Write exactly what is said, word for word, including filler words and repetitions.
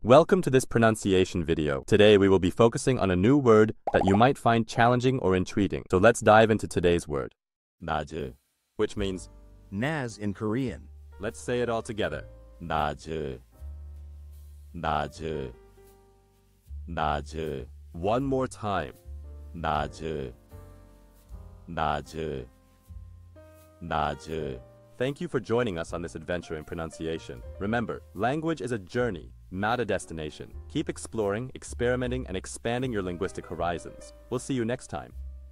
Welcome to this pronunciation video. Today we will be focusing on a new word that you might find challenging or intriguing. So let's dive into today's word. najeu, which means Nas in Korean. Let's say it all together. najeu, najeu, najeu. One more time. najeu, najeu, najeu. Thank you for joining us on this adventure in pronunciation. Remember, language is a journey, not a destination. Keep exploring, experimenting, and expanding your linguistic horizons. We'll see you next time.